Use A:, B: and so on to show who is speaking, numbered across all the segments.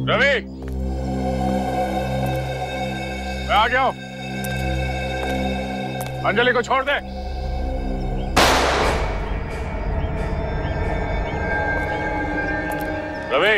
A: रवि, मैं आ गया हूं। अंजलि को छोड़ दे। रवि,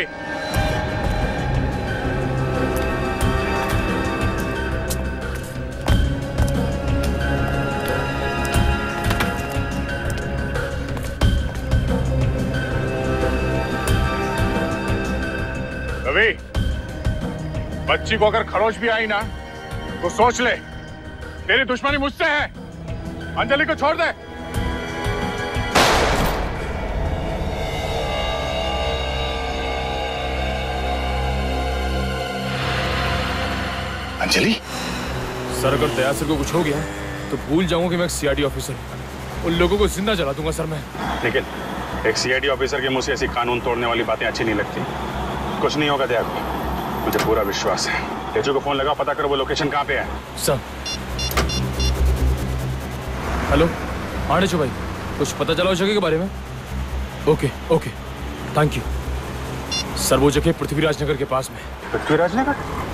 A: रवि, बच्ची को अगर खरोच भी आई ना तो सोच ले, तेरी दुश्मनी मुझसे है। अंजलि को छोड़ दे।
B: अंजलि?
C: सर अगर दया सर को कुछ हो गया तो भूल जाऊंगा कि मैं एक सीआईडी ऑफिसर हूं। उन लोगों को जिंदा जला दूंगा सर मैं।
B: लेकिन एक सीआईडी ऑफिसर के मुंह से ऐसी कानून तोड़ने वाली बातें अच्छी नहीं लगती। कुछ नहीं होगा दया को, मुझे पूरा विश्वास है। तेजू को फोन लगा, पता करो वो लोकेशन कहाँ पे है।
C: सर। हेलो आने भाई, कुछ पता चला उस जगह के बारे में? Okay okay, thank you sir. वो जगह पृथ्वीराज नगर के पास में।
B: पृथ्वीराज नगर?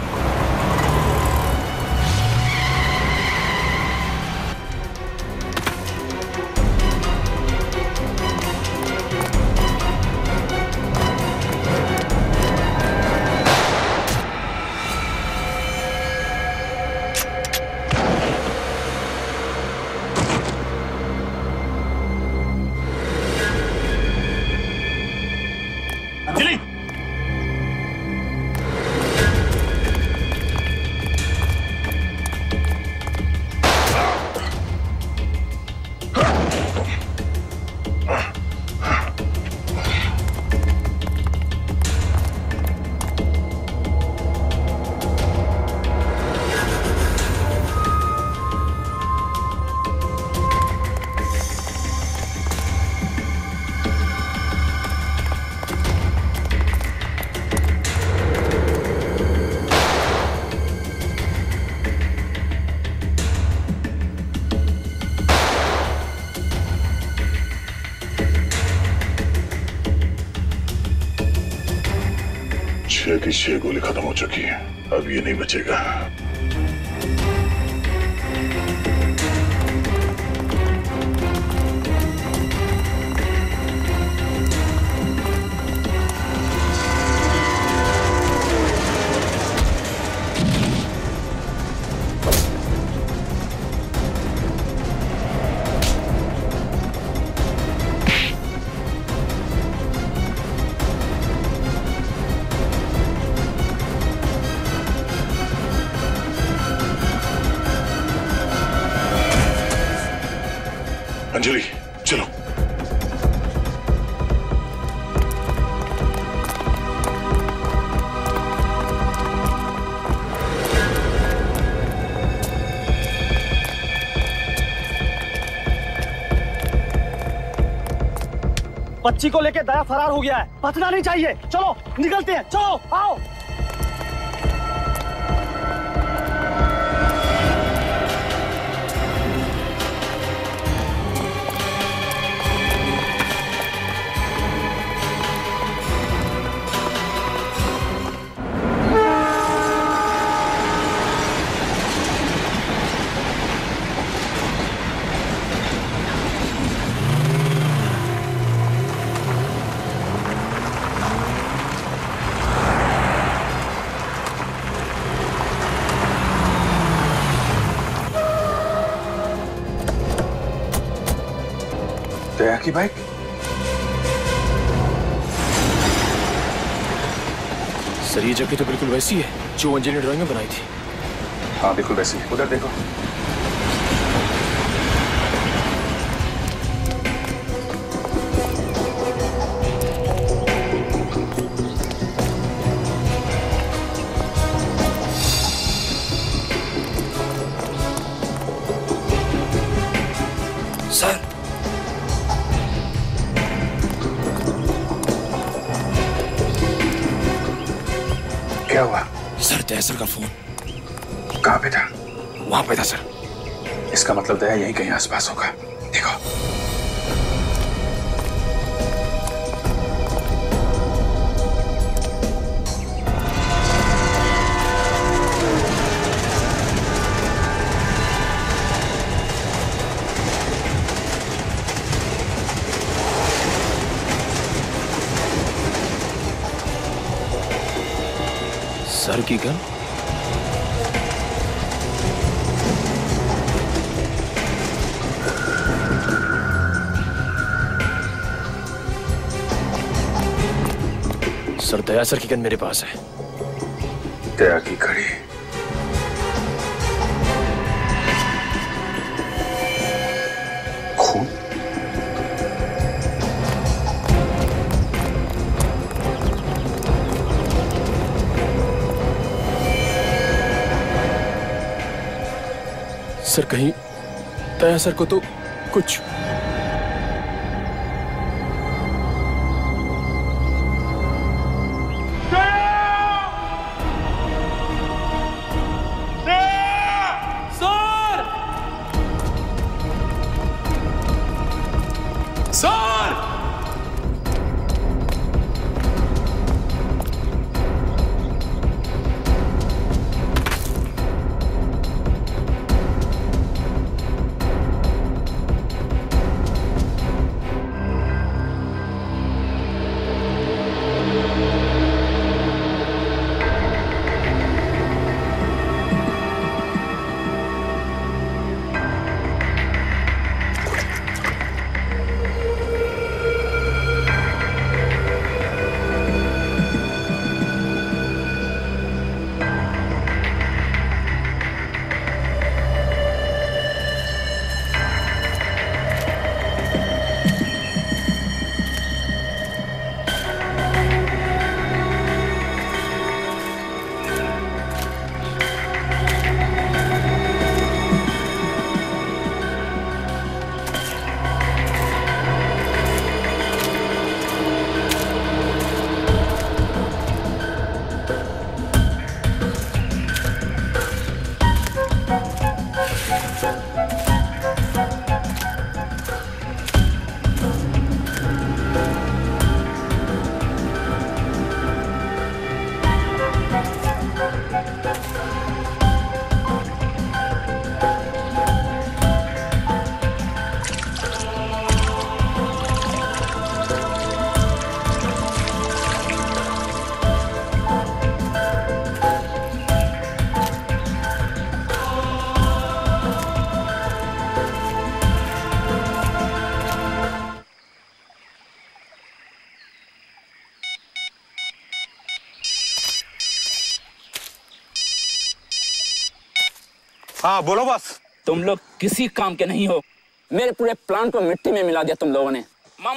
D: की 6 गोली खत्म हो चुकी है, अब ये नहीं बचेगा। अंजलि चलो।
E: बच्ची को लेके दया फरार हो गया है, बचना नहीं चाहिए। चलो निकलते हैं, चलो आओ।
B: दया की बाइक?
C: सर ये जगह तो बिल्कुल वैसी है जो अंजलि ने ड्राइंग में बनाई थी।
B: हाँ बिल्कुल वैसी है, उधर देखो।
C: सर
B: क्या हुआ?
C: सर तहसील का फोन।
B: कहाँ पे था?
C: वहां पे था सर।
B: इसका मतलब दया यहीं कहीं आसपास होगा। देखो।
C: सर की गन? सर, दया सर की गन मेरे पास है।
B: दया की घड़ी। खून?
C: सर, कहीं दया सर को तो कुछ...
F: हाँ बोलो बस।
G: तुम लोग किसी काम के नहीं हो। मेरे पूरे प्लान को मिट्टी में मिला दिया तुम लोगों ने।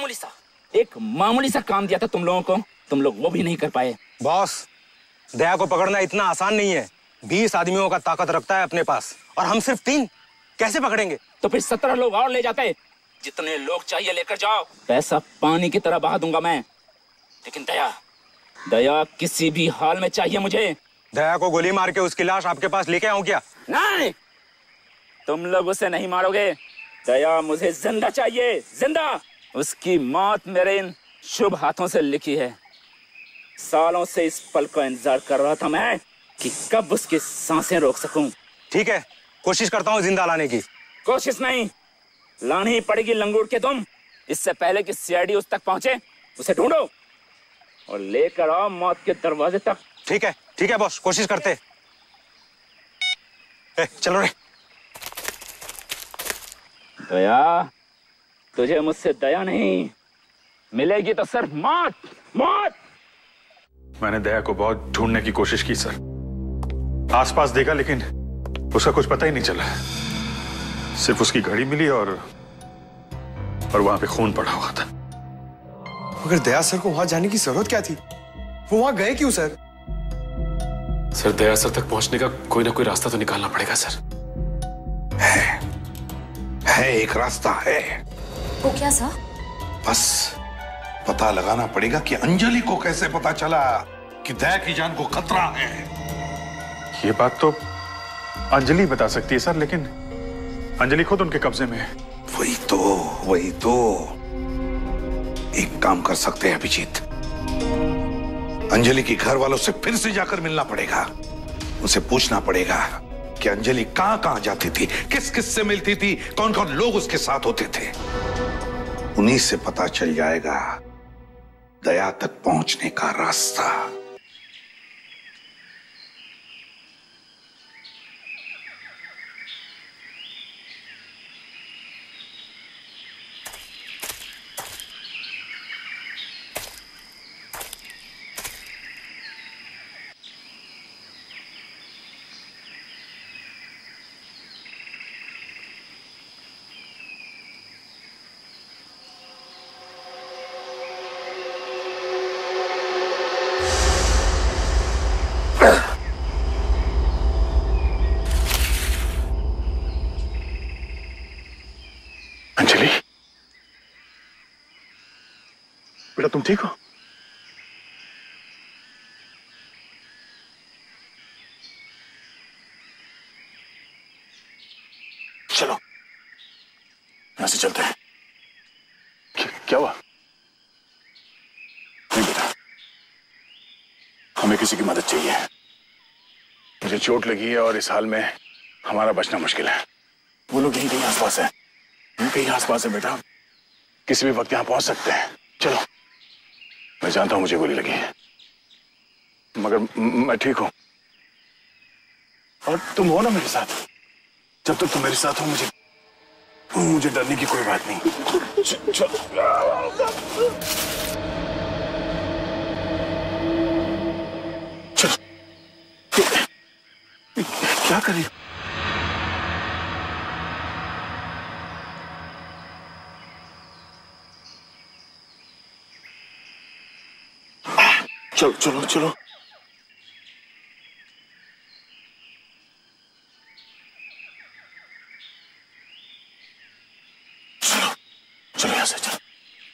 G: एक मामूली सा काम दिया था तुम लोगों को, तुम लोग वो भी नहीं कर पाए।
F: बॉस, दया को पकड़ना इतना आसान नहीं है। 20 आदमियों का ताकत रखता है अपने पास और हम सिर्फ 3, कैसे पकड़ेंगे?
G: तो फिर 17 लोग और ले जाते। जितने लोग चाहिए लेकर जाओ, पैसा पानी की तरह बहा दूंगा मैं। लेकिन दया किसी भी हाल में चाहिए मुझे।
F: दया को गोली मार के उसकी लाश आपके पास लेके आऊं क्या?
G: नहीं, तुम लोग उसे नहीं मारोगे। दया मुझे जिंदा चाहिए, जिंदा। उसकी मौत मेरे इन शुभ हाथों से लिखी है। सालों से इस पल का इंतजार कर रहा था मैं कि कब उसकी सांसें रोक सकूं।
F: ठीक है, कोशिश करता हूँ जिंदा लाने की।
G: कोशिश नहीं, लानी ही पड़ेगी लंगूट के तुम। इससे पहले कि सीआईडी उस तक पहुंचे, उसे ढूंढो और लेकर आओ मौत के दरवाजे तक।
F: ठीक है बॉस, कोशिश करते। चलो रे।
G: दया, तुझे मुझसे दया नहीं मिलेगी तो सिर्फ मौत, मौत।
B: मैंने दया को बहुत ढूंढने की कोशिश की सर, आसपास देखा, लेकिन उसका कुछ पता ही नहीं चला। सिर्फ उसकी घड़ी मिली और वहां पे खून पड़ा हुआ था।
H: मगर दया सर को वहां जाने की जरूरत क्या थी? वो वहां गए क्यों सर?
C: सर, दया सर तक पहुंचने का कोई ना कोई रास्ता तो निकालना पड़ेगा सर।
D: है एक रास्ता है।
I: वो क्या सर?
D: बस पता लगाना पड़ेगा कि अंजलि को कैसे पता चला कि दया की जान को खतरा है।
B: ये बात तो अंजलि बता सकती है सर, लेकिन अंजलि खुद उनके कब्जे में है।
D: वही तो एक काम कर सकते हैं अभिजीत, अंजलि के घर वालों से फिर से जाकर मिलना पड़ेगा। उनसे पूछना पड़ेगा कि अंजलि कहां जाती थी, किस किस से मिलती थी, कौन कौन लोग उसके साथ होते थे। उन्हीं से पता चल जाएगा दया तक पहुंचने का रास्ता।
B: तुम ठीक हो? चलो यहां से चलते हैं। क्या हुआ? नहीं बेटा, हमें किसी की मदद चाहिए। मुझे चोट लगी है और इस हाल में हमारा बचना मुश्किल है। वो लोग यहीं कहीं आसपास है, यहीं कहीं आसपास है बेटा, किसी भी वक्त यहां पहुंच सकते हैं। चलो, मैं जानता हूं मुझे गोली लगी है, मगर मैं ठीक हूं और तुम हो ना मेरे साथ। जब तक तुम मेरे साथ हो मुझे डरने की कोई बात नहीं। चलो क्या कर रही हो? चलो चलो चलो चलो चलो यहां से चलो।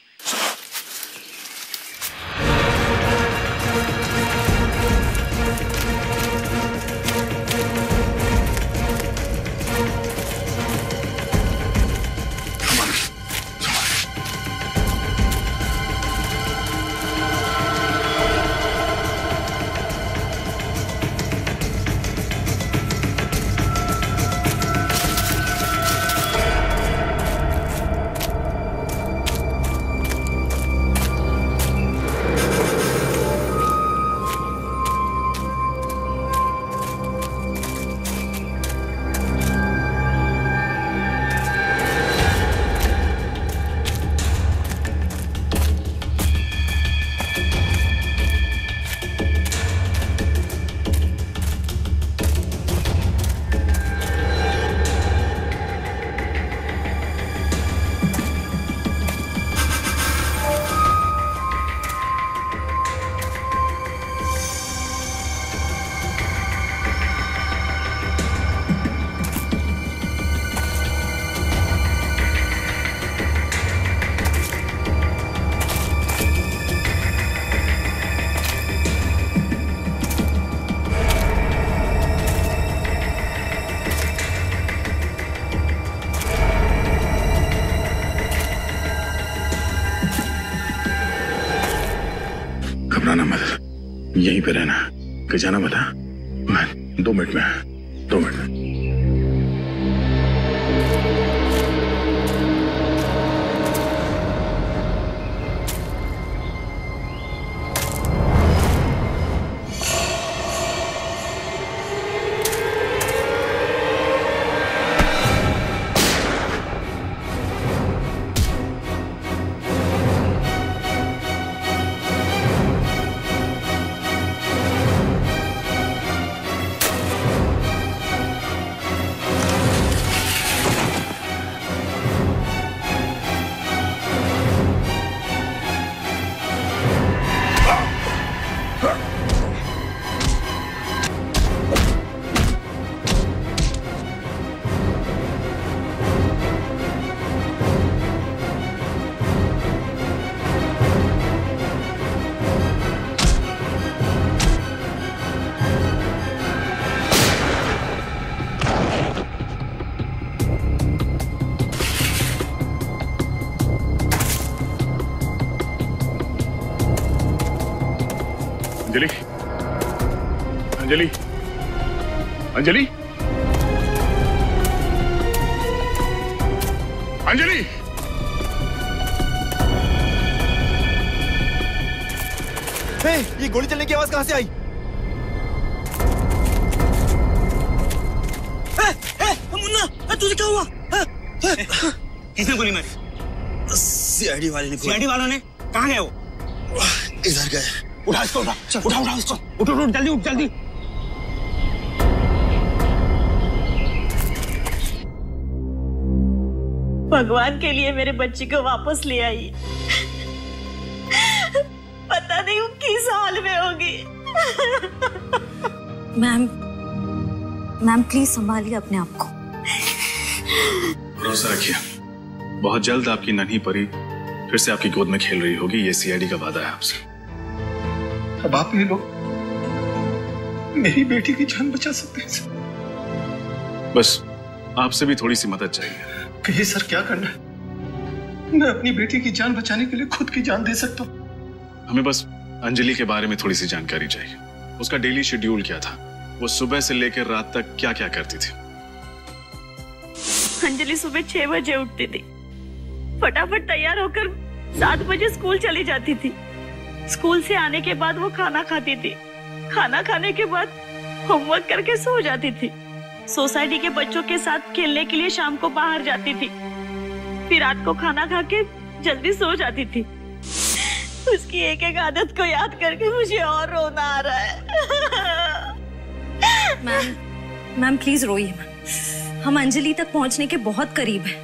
B: घबराना मत, यहीं पे रहना, कहीं जाना मत। मैं 2 मिनट में 2 मिनट में। अंजलि, अंजलि, अंजलि, अंजलि,
E: ये गोली चलने की आवाज कहां से आई?
F: मुन्ना, तुझे क्या हुआ? किसने गोली मारी?
E: सीआईडी वाले ने।
F: सीआईडी वालों ने? कहाँ गए वो?
E: इधर गए।
F: उठा इसको, उठा इसको, उठ जल्दी, उठ जल्दी।
I: भगवान के लिए मेरे बच्ची को वापस ले आई। पता नहीं वो किस हाल में होगी।
J: मैम प्लीज संभालिए अपने आप को।
B: भरोसा रखिए, बहुत जल्द आपकी नन्ही परी फिर से आपकी गोद में खेल रही होगी। ये सीआईडी का वादा है आपसे।
K: अब आप ये लोग मेरी बेटी की जान बचा सकते हैं सर।
B: बस आपसे भी थोड़ी सी मदद चाहिए।
K: कहिए सर, क्या करना है? मैं अपनी बेटी की जान बचाने के लिए खुद की जान दे सकता हूँ।
B: हमें बस अंजलि के बारे में थोड़ी सी जानकारी चाहिए। उसका डेली शेड्यूल क्या था? वो सुबह से लेकर रात तक क्या क्या करती थी?
I: अंजलि सुबह 6 बजे उठती थी, फटाफट तैयार होकर 7 बजे स्कूल चली जाती थी। स्कूल से आने के बाद वो खाना खाती थी, खाना खाने के बाद होमवर्क करके सो जाती थी। सोसाइटी के बच्चों के साथ खेलने के लिए शाम को बाहर जाती थी, फिर रात को खाना खा के जल्दी सो जाती थी। उसकी एक एक आदत को याद करके मुझे और रोना आ रहा है।
J: मैम प्लीज रोइए मैम, हम अंजलि तक पहुंचने के बहुत करीब हैं।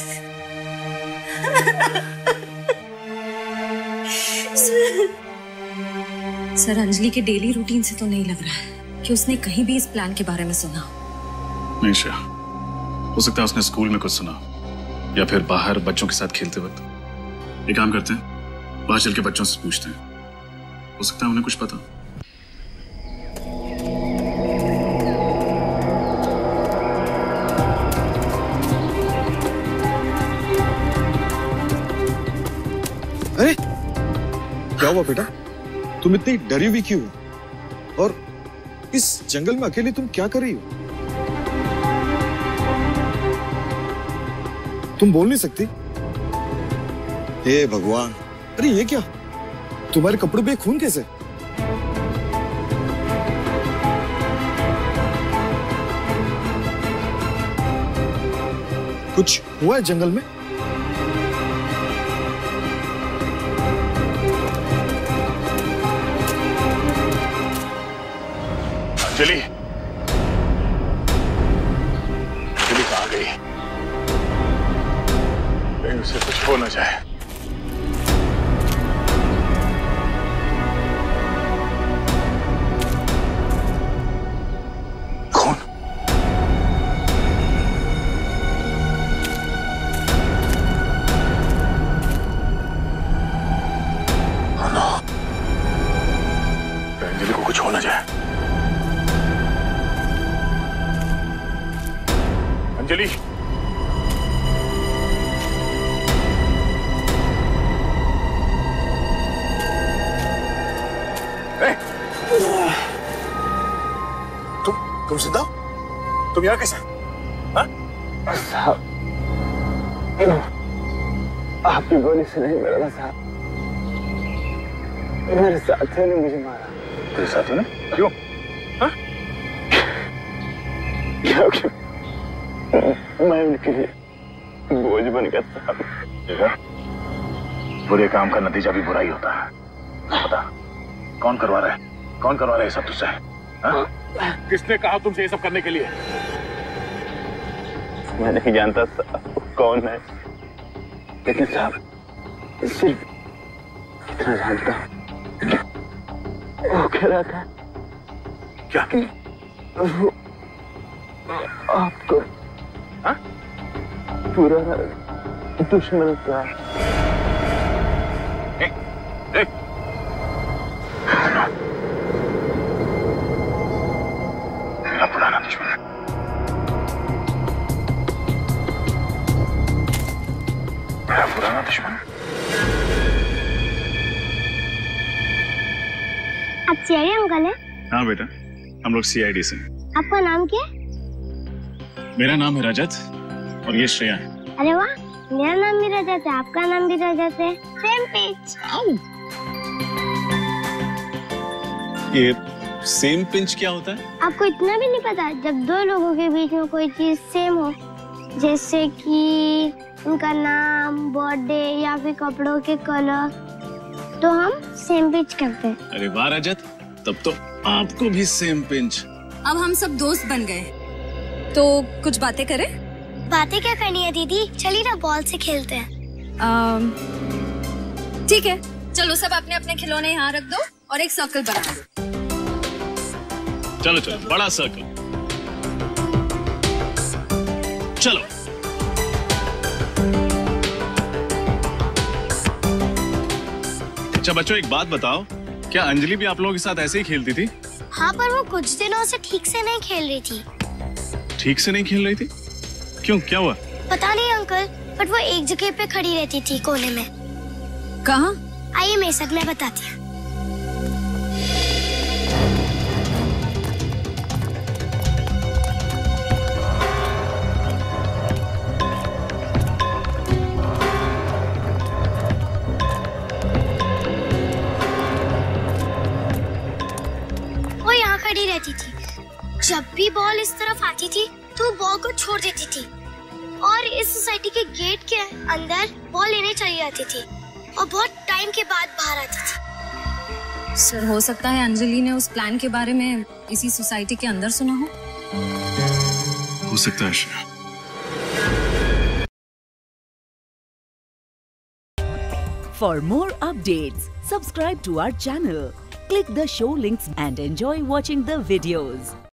J: सर, अंजलि के डेली रूटीन से तो नहीं लग रहा है कि उसने कहीं भी इस प्लान के बारे में सुना।
B: नहीं श्रेया, हो सकता है उसने स्कूल में कुछ सुना या फिर बाहर बच्चों के साथ खेलते वक्त। एक काम करते हैं, बाहर चल के बच्चों से पूछते हैं, हो सकता है उन्हें कुछ पता।
H: अरे क्या हुआ बेटा? तुम इतनी डरी हुई क्यों हो? और इस जंगल में अकेले तुम क्या कर रही हो? तुम बोल नहीं सकती? हे भगवान, अरे ये क्या? तुम्हारे कपड़ों पे खून कैसे? कुछ हुआ है जंगल में?
A: अंजलि, अंजलि कहाँ गई? कहीं उसे कुछ हो न जाए। अंजलि को कुछ हो न जाए। अंजलि,
H: तुम जिंदा? तुम यहाँ कैसे?
L: साहब, आपकी गोली से नहीं मरा साहब, मेरे साथियों ने मुझे मारा।
B: तेरे साथियों ने? क्यों?
L: क्योंकि मैं उनके लिए बोझ बन गया साहब।
A: देखा, बुरे काम का नतीजा भी बुरा ही होता है। बता, कौन करवा रहा है? कौन करवा रहा है सब तुझसे? किसने कहा तुमसे ये सब करने के लिए?
L: मैं नहीं जानता साहब कौन है, लेकिन साहब सिर्फ इतना जानता हूं, वो कह रहा था
A: क्या?
L: वो आपको पूरा दुश्मन था।
A: मेरा पुराना दुश्मन है। मेरा पुराना दुश्मन।
M: आप सीआईडी अंकल हैं?
B: हाँ बेटा, हम लोग सीआईडी से।
M: आपका नाम क्या है?
B: मेरा नाम है रजत और ये श्रेया है।
M: अरे वाह, मेरा नाम भी रजत है, आपका नाम भी रजत है। Same pinch.
B: ये सेम पिंच क्या होता है?
M: आपको इतना भी नहीं पता? जब दो लोगों के बीच में कोई चीज सेम हो, जैसे कि उनका नाम, बर्थडे या फिर कपड़ों के कलर, तो हम सेम पिंच करते हैं।
B: अरे वाह रजत, तब तो आपको भी सेम पिंच।
J: अब हम सब दोस्त बन गए, तो कुछ बातें करें?
M: बातें क्या करनी है दीदी, चलिए ना बॉल से खेलते हैं।
J: ठीक है, चलो सब अपने अपने खिलौने यहाँ रख दो और एक सर्कल बना दो।
B: चलो चलो, बड़ा सर्कल। चलो।
N: अच्छा बच्चों, एक बात बताओ, क्या अंजलि भी आप लोगों के साथ ऐसे ही खेलती थी?
M: हाँ, पर वो कुछ दिनों से ठीक से नहीं खेल रही थी।
N: ठीक से नहीं खेल रही थी? क्यों, क्या हुआ?
M: पता नहीं अंकल, बट वो एक जगह पे खड़ी रहती थी कोने में।
J: कहाँ?
M: आइए मेरे साथ, मैं बताती हूँ। वो यहाँ खड़ी रहती थी। जब भी बॉल इस तरफ आती थी तो बॉल को छोड़ देती थी और इस सोसाइटी के गेट के अंदर बॉल लेने चली जाती थी और बहुत टाइम के बाद बाहर आती थी।
J: सर, हो सकता है अंजलि ने उस प्लान के बारे में इसी सोसाइटी के अंदर सुना
N: हो सकता है Shreya.
O: For more updates, subscribe to our channel, click the show links and enjoy watching the videos.